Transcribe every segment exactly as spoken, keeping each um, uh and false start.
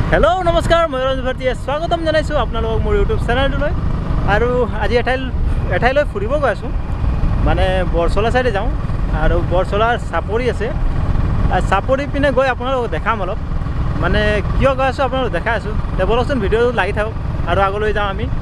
hello नमस्कार मैं रंजन भारतीय स्वागतम जानाइছো আপোনালোকক মোৰ ইউটিউব চেনেলটোলৈ আৰু আজি এঠাই এঠাইলৈ ফুৰিব গৈ আছো মানে বৰছলা সাইডে যাওঁ আৰু বৰছলাৰ চাপৰি আছে আৰু চাপৰি পিনে গৈ আপোনালোকক দেখাম অলপ মানে কিয় গৈ আছো আপোনালোকক দেখাই আছো তে বলকচোন ভিডিও লাগি থাকক আৰু আগলৈ যাওঁ আমি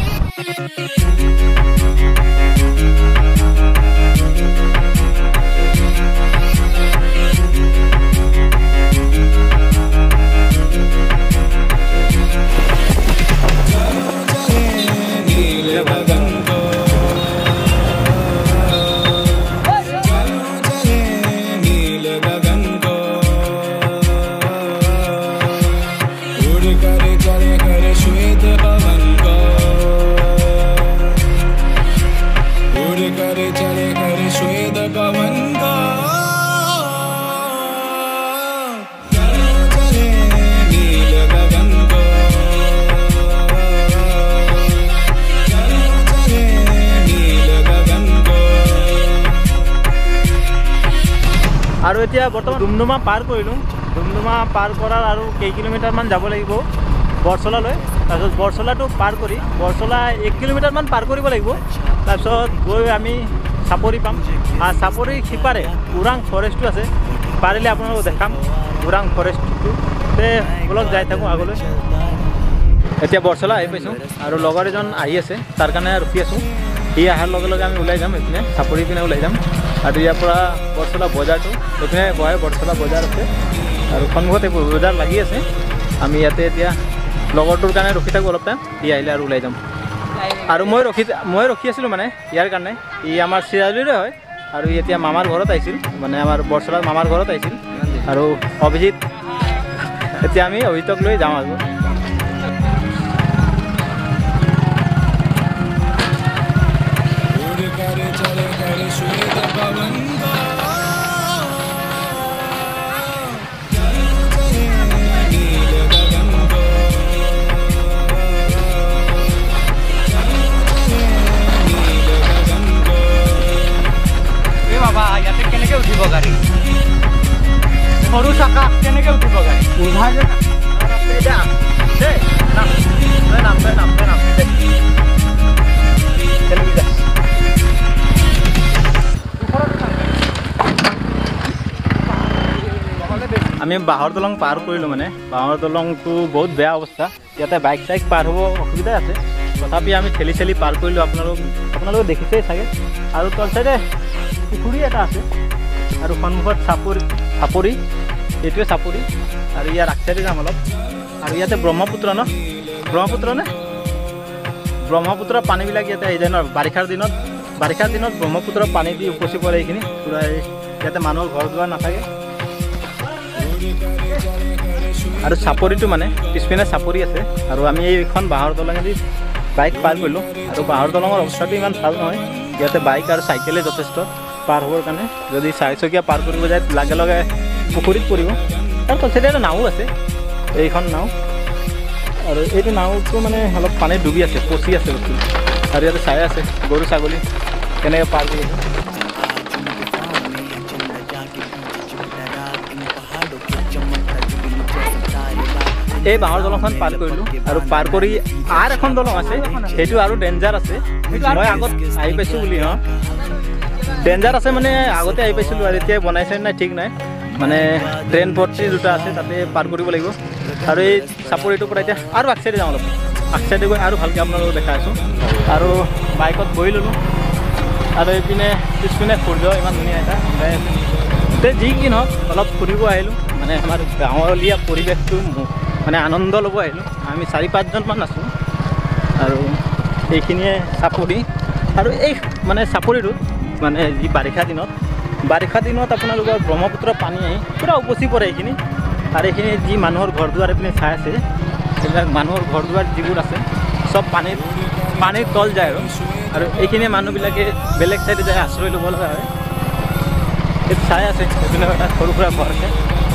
আৰু এতিয়া বৰ্তমান ডুমডুমা পাৰ কৰিলোঁ ডুমডুমা পাৰ কৰাৰ আৰু কেই কিলোমিটাৰমান যাব লাগিব বৰছলালৈ তাৰপিছত বৰছলাটো পাৰ কৰি বৰছলা এক কিলোমিটাৰমান পাৰ কৰিব লাগিব তাৰপিছত গৈ আমি চাপৰি পাম আৰু চাপৰিৰ সিপাৰে ওৰাং ফৰেষ্টটো আছে পাৰিলে আপোনালোকক দেখাম ওৰাং ফৰেষ্টটো তে বলক যাই থাকোঁ আগলৈ এতিয়া বৰছলা আহি পাইছোঁ আৰু লগৰ এজন আহি আছে তাৰ কাৰণে ৰখি আছোঁ সি অহাৰ লগে লগে আমি ওলাই যাম এইপিনে চাপৰি পিনে ওলাই যাম আৰু ইয়াৰ পৰা বৰছলা বজাৰটো এইপিনে বহে বৰছলা বজাৰ আছে আৰু সন্মুখত এই বজাৰ লাগি আছে আমি ইয়াতে এতিয়া লগৰটোৰ কাৰণে ৰখি থাকোঁ অলপ টাইম সি আহিলে আৰু ওলাই যাম আৰু মই ৰখি মই ৰখি আছিলোঁ মানে ইয়াৰ কাৰণে ই আমাৰ চিৰাজুলিৰে হয় আৰু ই এতিয়া মামাৰ ঘৰত আহিছিল মানে আমাৰ বৰছলাৰ মামাৰ ঘৰত আহিছিল আৰু অভিজিত এতিয়া আমি অভিজিতক লৈ যাওঁ আৰু সৰু চাকা কেনেকৈ উঠিব গাড়ী উঠাই আমি বাঁহৰ দলং পাৰ কৰিলোঁ মানে বাঁহৰ দলংটো বহুত বেয়া অৱস্থা ইয়াতে বাইক চাইক পাৰ হ'ব অসুবিধা আছে তথাপি আমি ঠেলি ঠেলি পাৰ কৰিলোঁ আপোনালোক আপোনালোকে দেখিছেই চাগে আৰু তল চাইডে পুখুৰী এটা আছে আৰু সন্মুখত চাপৰি চাপৰি এইটোৱে চাপৰি আৰু ইয়াৰ আগচাইডে যাম অলপ আৰু ইয়াতে ব্ৰহ্মপুত্ৰ ন ব্ৰহ্মপুত্ৰ নে ব্ৰহ্মপুত্ৰৰ পানীবিলাক ইয়াতে আহি যায় ন বাৰিষাৰ দিনত বাৰিষাৰ দিনত ব্ৰহ্মপুত্ৰৰ পানী দি উপচি পৰে এইখিনি পূৰা ইয়াতে মানুহৰ ঘৰ দুৱাৰ নাথাকে আৰু চাপৰিটো মানে পিছপিনে চাপৰি আছে আৰু আমি এইখন বাঁহৰ দলঙেদি বাইক পাৰ কৰিলোঁ আৰু বাঁহৰ দলঙৰ অৱস্থাটো ইমান ভাল নহয় ইয়াতে বাইক আৰু চাইকেলে যথেষ্ট পাৰ হ'বৰ কাৰণে যদি চাৰিচকীয়া পাৰ কৰিব যায় লগে লগে পুখুৰীত পৰিব তাৰ তলচাইডে এটা নাও আছে এইখন নাও আৰু এইটো নাওটো মানে অলপ পানীত ডুবি আছে পচি আছে বস্তু আৰু ইয়াতে চাই আছে গৰু ছাগলী কেনেকৈ পাৰ কৰিব এই বাঁহৰ দলংখন পাৰ কৰিলোঁ আৰু পাৰ কৰি আৰু এখন দলং আছে সেইটো আৰু ডেঞ্জাৰ আছে মই আগত আহি পাইছোঁ বুলি ন ডেঞ্জাৰ আছে মানে আগতে আহি পাইছিলোঁ আৰু এতিয়া বনাইছে নাই ঠিক নাই মানে ট্ৰেইন ভৰ্তি দুটা আছে তাতে পাৰ কৰিব লাগিব আৰু এই চাপৰিটোৰ পৰা এতিয়া আৰু আগচাইডে যাওঁ অলপ আগচাইডে গৈ আৰু ভালকৈ আপোনালোকক দেখাই আছোঁ আৰু বাইকত বহি ল'লোঁ আৰু এইপিনে পিছপিনে সূৰ্য ইমান ধুনীয়া এটা তে যি কি নহওক অলপ ফুৰিব আহিলোঁ মানে আমাৰ গাঁৱলীয়া পৰিৱেশটো মানে আনন্দ ল'ব আহিলোঁ আমি চাৰি পাঁচজনমান আছোঁ আৰু এইখিনিয়ে চাপৰি আৰু এই মানে চাপৰিটোত মানে যি বাৰিষা দিনত বাৰিষা দিনত আপোনালোকৰ ব্ৰহ্মপুত্ৰ পানী আহি পূৰা উপচি পৰে এইখিনি আৰু এইখিনি যি মানুহৰ ঘৰ দুৱাৰ এইপিনে চাই আছে সেইবিলাক মানুহৰ ঘৰ দুৱাৰ যিবোৰ আছে চব পানীত পানীৰ তল যায় আৰু আৰু এইখিনি মানুহবিলাকে বেলেগ চাইডে যায় আশ্ৰয় ল'ব লগা হয় এইটো চাই আছে এইপিনে এটা সৰু সুৰা ঘৰ আছে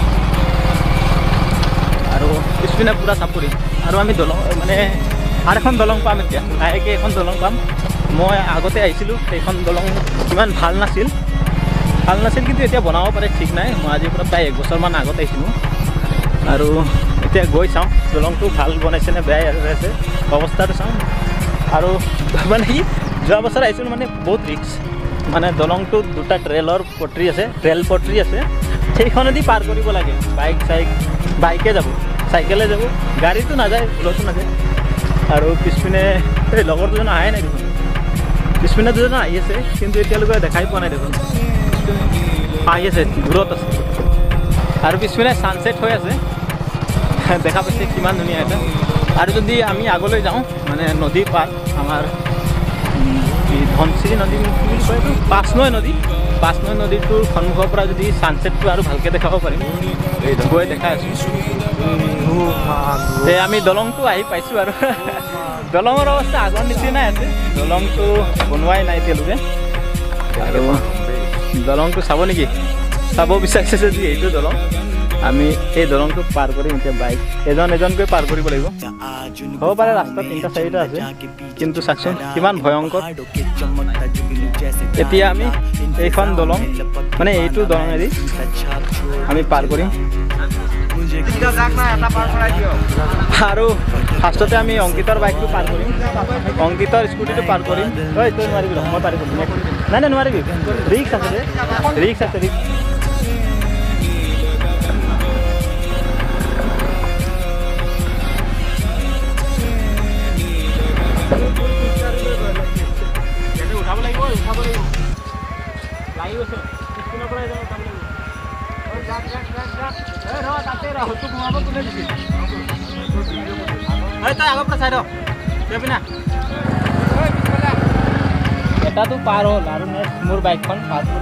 আৰু পিছপিনে পূৰা চাপৰি আৰু আমি দলং মানে আৰু এখন দলং পাম এতিয়া লাহেকৈ এখন দলং পাম মই আগতে আহিছিলোঁ সেইখন দলং ইমান ভাল নাছিল ভাল নাছিল কিন্তু এতিয়া বনাব পাৰে ঠিক নাই মই আজিৰ পৰা প্ৰায় এক বছৰমান আগত আহিছিলোঁ আৰু এতিয়া গৈ চাওঁ দলংটো ভাল বনাইছে নে বেয়া আছে অৱস্থাটো চাওঁ আৰু মানে কি যোৱা বছৰ আহিছিলোঁ মানে বহুত ৰিক্স মানে দলংটো দুটা ট্ৰেলৰ পট্ৰি আছে ট্ৰেল পট্ৰি আছে সেইখনেদি পাৰ কৰিব লাগে বাইক চাইক বাইকে যাব চাইকেলে যাব গাড়ীটো নাযায় ভুলতো নাযায় আৰু পিছপিনে এই লগৰ দুজন আহাই নাই দেখোন পিছপিনে দুজন আহি আছে কিন্তু এতিয়ালৈকে দেখাই পোৱা নাই দেখোন আহি আছে দূৰত আছে আৰু পিছপিনে ছানছেট হৈ আছে দেখা পাইছে কিমান ধুনীয়া এটা আৰু যদি আমি আগলৈ যাওঁ মানে নদী পাৰ আমাৰ ধনশিৰি নদী বুলি কয় এইটো পাঁচনৈ নদী পাঁচনৈ নদীটোৰ সন্মুখৰ পৰা যদি ছানছেটটো আৰু ভালকৈ দেখাব পাৰিম এই গৈ দেখাই আছোঁ তে আমি দলংটো আহি পাইছোঁ আৰু দলঙৰ অৱস্থা আগৰ নিচিনাই আছে দলংটো বনোৱাই নাই এতিয়ালৈকে আৰু দলংটো চাব নেকি চাব বিচাৰিছে যদি এইটো দলং আমি এই দলংটো পাৰ কৰিম এতিয়া বাইক এজন এজনকৈ পাৰ কৰিব লাগিব হ'ব পাৰে ৰাস্তা তিনিটা চাৰিটা আছে কিন্তু চাওকচোন কিমান ভয়ংকৰ এতিয়া আমি এইখন দলং মানে এইটো দলঙেদি আমি পাৰ কৰিম আৰু ফাৰ্ষ্টতে আমি অংকিতৰ বাইকটো পাৰ কৰিম অংকিতৰ স্কুটিটো পাৰ কৰিম তই তই নোৱাৰিবি মই পাৰ কৰিম নাই নাই নোৱাৰিবি ৰিক্স আছে যে ৰিক্স আছে ৰিক্স উঠাব লাগিব উঠাব লাগিব লাগি গৈছে স্কুলৰ পৰাই যাওঁ উঠাব লাগিব এটাতো পাৰ হ'ল আৰু নেক্সট মোৰ বাইকখন পাৰ হ'ল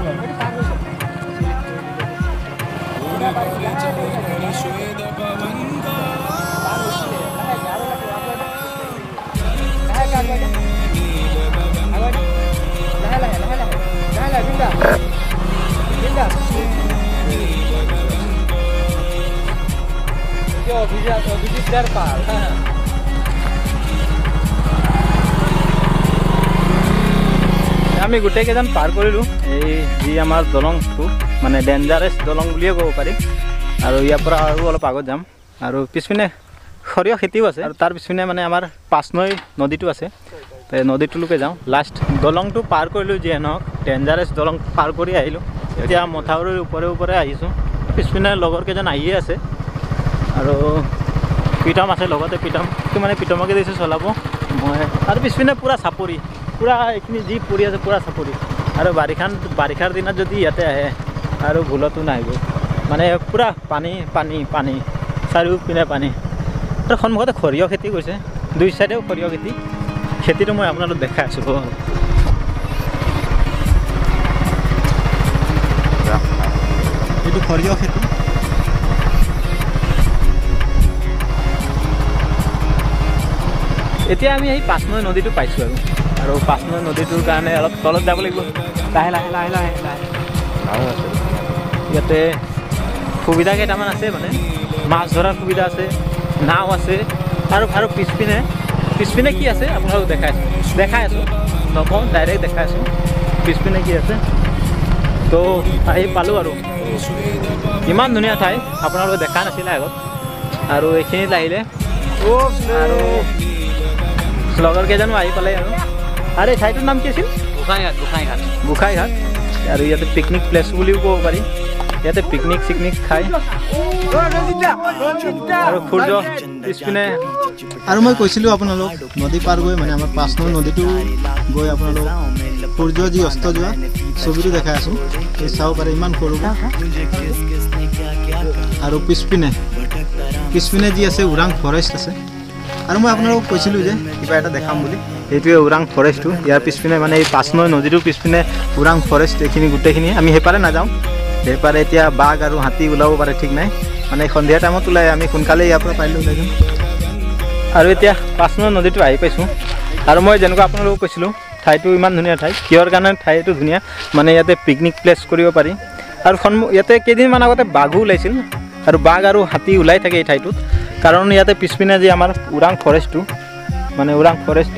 আমি গোটেইকেইজন পাৰ কৰিলোঁ এই যি আমাৰ দলংটো মানে ডেঞ্জাৰাছ দলং বুলিয়ে ক'ব পাৰি আৰু ইয়াৰ পৰা আৰু অলপ আগত যাম আৰু পিছপিনে সৰিয়হ খেতিও আছে আৰু তাৰ পিছপিনে মানে আমাৰ পাঁচনৈ নদীটো আছে নদীটোলৈকে যাওঁ লাষ্ট দলংটো পাৰ কৰিলোঁ যিয়ে নহওক ডেঞ্জাৰাছ দলং পাৰ কৰি আহিলোঁ এতিয়া মথাউৰিৰ ওপৰে ওপৰে আহিছোঁ পিছপিনে লগৰ কেইজন আহিয়ে আছে আৰু পিটম আছে লগতে পিটম মানে পিটমকে দিছোঁ চলাব মই আৰু পিছপিনে পূৰা চাপৰি পূৰা এইখিনি যি পৰি আছে পূৰা চাপৰি আৰু বাৰিষা বাৰিষাৰ দিনত যদি ইয়াতে আহে আৰু ভুলতো নাহিব মানে পূৰা পানী পানী পানী চাৰিওপিনে পানী আৰু সন্মুখতে সৰিয়হ খেতি কৰিছে দুই চাইডেও সৰিয়হ খেতি খেতিটো মই আপোনালোক দেখাই আছোঁ এইটো সৰিয়হ খেতি এতিয়া আমি এই পাঁচনৈ নদীটো পাইছোঁ আৰু আৰু পাঁচনৈ নদীটোৰ কাৰণে অলপ তলত যাব লাগিব লাহে লাহে লাহে লাহে লাহে ইয়াতে সুবিধা কেইটামান আছে মানে মাছ ধৰাৰ সুবিধা আছে নাও আছে আৰু আৰু পিছপিনে পিছপিনে কি আছে আপোনালোক দেখাই আছোঁ দেখাই আছোঁ নকওঁ ডাইৰেক্ট দেখাই আছোঁ পিছপিনে কি আছে তো আহি পালোঁ আৰু ইমান ধুনীয়া ঠাই আপোনালোকে দেখা নাছিলে আগত আৰু এইখিনিত আহিলে আৰু লগৰ কেইজনো আহি পালে আৰু আৰু এই ঠাইটোৰ নাম কি আছিল গোসাঁইঘাট গোসাঁইঘাট গোসাঁইঘাট আৰু ইয়াতে পিকনিক প্লেচ বুলিও ক'ব পাৰি ইয়াতে পিকনিক চিকনিক খাই আৰু সূৰ্য পিছপিনে আৰু মই কৈছিলোঁ আপোনালোক নদী পাৰ গৈ মানে আমাৰ পাঁচনৈ নদীটো গৈ আপোনালোক সূৰ্য যি অস্ত যোৱা ছবিটো দেখাই আছোঁ এই চাব পাৰে ইমান সৰু আৰু পিছপিনে পিছপিনে যি আছে ওৰাং ফৰেষ্ট আছে আৰু মই আপোনালোকক কৈছিলোঁ যে কিবা এটা দেখাম বুলি এইটোৱে ওৰাং ফৰেষ্টটো ইয়াৰ পিছপিনে মানে এই পাঁচনৈ নদীটোৰ পিছপিনে ওৰাং ফৰেষ্ট এইখিনি গোটেইখিনি আমি সেইপাৰে নাযাওঁ সেইপাৰে এতিয়া বাঘ আৰু হাতী ওলাব পাৰে ঠিক নাই মানে সন্ধিয়া টাইমত ওলাই আমি সোনকালে ইয়াৰ পৰা পাৰিলে ওলাই যাম আৰু এতিয়া পাঁচনৈ নদীটো আহি পাইছোঁ আৰু মই যেনেকুৱা আপোনালোকক কৈছিলোঁ ঠাইটো ইমান ধুনীয়া ঠাই কিহৰ কাৰণে ঠাইটো ধুনীয়া মানে ইয়াতে পিকনিক প্লেচ কৰিব পাৰি আৰু সন্মুখ ইয়াতে কেইদিনমান আগতে বাঘো ওলাইছিল আৰু বাঘ আৰু হাতী ওলাই থাকে এই ঠাইটোত কাৰণ ইয়াতে পিছপিনে যে আমাৰ ওৰাং ফৰেষ্টটো মানে ওৰাং ফৰেষ্ট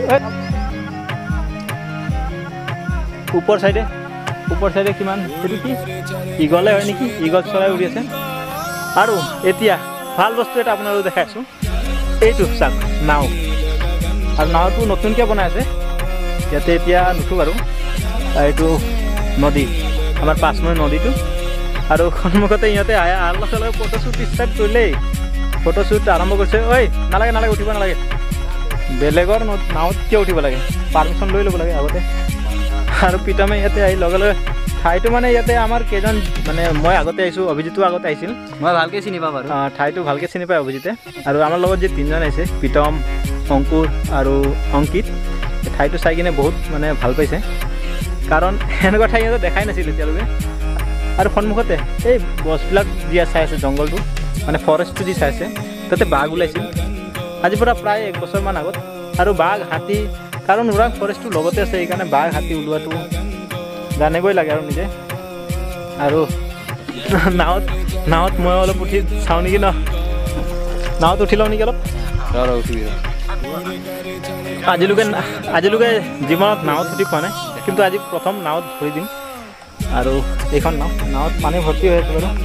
ওপৰ চাইডে ওপৰ চাইডে কিমান সেইটো কি ইগলে হয় নেকি ইগল চৰাই উৰি আছে আৰু এতিয়া ভাল বস্তু এটা আপোনালোকক দেখাই আছোঁ এইটো চাওক নাও আৰু নাওটো নতুনকৈ বনাই আছে ইয়াতে এতিয়া নুঠো বাৰু এইটো নদী আমাৰ পাঁচ নৈ নদীটো আৰু সন্মুখতে ইহঁতে আল্লাহ চাল্লাহ ফটোশ্বুট ষ্টাৰ্ট কৰিলেই ফটোশ্বুট আৰম্ভ কৰিছে ঐ নালাগে নালাগে উঠিব নালাগে বেলেগৰ নাৱত কিয় উঠিব লাগে পাৰ্মিশ্যন লৈ ল'ব লাগে আগতে আৰু পিতামে ইয়াতে আহি লগে লগে ঠাইটো মানে ইয়াতে আমাৰ কেইজন মানে মই আগতে আহিছোঁ অভিজিতো আগতে আহিছিল মই ভালকৈ চিনি পাওঁ বাৰু ঠাইটো ভালকৈ চিনি পায় অভিজিতে আৰু আমাৰ লগত যে তিনিজন আহিছে প্ৰীতম অংকুৰ আৰু অংকিত ঠাইটো চাই কিনে বহুত মানে ভাল পাইছে কাৰণ এনেকুৱা ঠাই সিহঁতে দেখাই নাছিল এতিয়ালৈকে আৰু সন্মুখতে এই গছবিলাক যি চাই আছে জংঘলটো মানে ফৰেষ্টটো যি চাই আছে তাতে বাঘ ওলাইছিল আজিৰ পৰা প্ৰায় এক বছৰমান আগত আৰু বাঘ হাতী কাৰণ ওৰাং ফৰেষ্টটো লগতে আছে সেইকাৰণে বাঘ হাতী ওলোৱাটো জানিবই লাগে আৰু নিজে আৰু নাৱত নাৱত মই অলপ উঠি চাওঁ নেকি ন নাৱত উঠি লওঁ নেকি অলপ উঠিবি আজিলৈকে আজিলৈকে জীৱনত নাৱত উঠি পোৱা নাই কিন্তু আজি প্ৰথম নাৱত ধৰি দিম আৰু এইখন নাও নাৱত পানী ভৰ্তি হৈ আছে বাৰু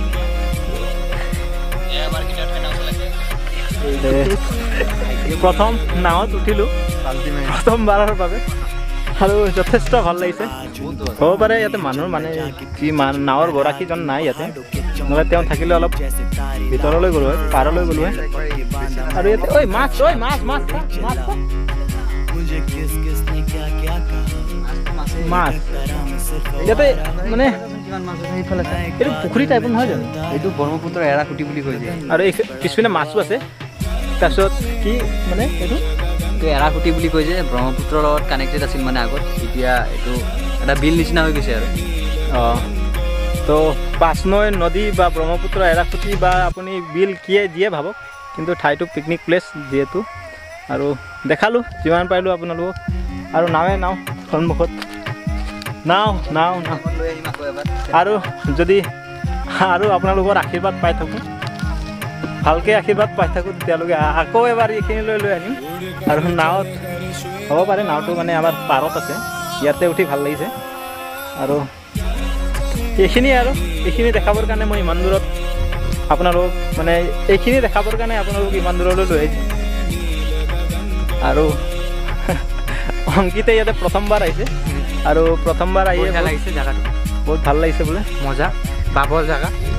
প্ৰথম নাৱত উঠিলোঁ প্ৰথমবাৰৰ বাবে আৰু যথেষ্ট ভাল লাগিছে হ'ব পাৰে ইয়াতে মানুহৰ মানে কি নাৱৰ গৰাকীজন নাই ইয়াতে নহ'লে তেওঁ থাকিলে অলপ ভিতৰলৈ গ'লো হয় পাৰলৈ গ'লো হয় আৰু ইয়াতে ঐ মাছ ঐ মাছ মাছ মাছ মাছ ইয়াতে মানে এইটো পুখুৰী টাইপৰ নহয় জানো এইটো ব্ৰহ্মপুত্ৰৰ এৰাকুটি বুলি কৈ দিয়ে আৰু এই পিছপিনে মাছো আছে তাৰপিছত কি মানে এইটো এইটো এৰাকুটি বুলি কৈ যে ব্ৰহ্মপুত্ৰৰ লগত কানেক্টেড আছিল মানে আগত এতিয়া এইটো এটা বিল নিচিনা হৈ গৈছে আৰু অঁ তো পাঁচ নৈ নদী বা ব্ৰহ্মপুত্ৰ এৰাকুটি বা আপুনি বিল কিয়ে দিয়ে ভাবক কিন্তু ঠাইটো পিকনিক প্লেচ যিহেতু আৰু দেখালোঁ যিমান পাৰিলোঁ আপোনালোকক আৰু নাৱে নাও সন্মুখত নাও নাও নাও আৰু যদি আৰু আপোনালোকৰ আশীৰ্বাদ পাই থাকোঁ ভালকৈ আশীৰ্বাদ পাই থাকোঁ তেতিয়ালৈকে আকৌ এবাৰ এইখিনিলৈ লৈ আনিম আৰু নাৱত হ'ব পাৰে নাওটো মানে আমাৰ পাৰত আছে ইয়াতে উঠি ভাল লাগিছে আৰু এইখিনিয়ে আৰু এইখিনি দেখাবৰ কাৰণে মই ইমান দূৰত আপোনালোকক মানে এইখিনি দেখাবৰ কাৰণে আপোনালোকক ইমান দূৰলৈ লৈ আহিছোঁ আৰু অংকিতে ইয়াতে প্ৰথমবাৰ আহিছে আৰু প্ৰথমবাৰ আহি ভাল লাগিছে জেগাটো বহুত ভাল লাগিছে বোলে মজা বাবল জেগা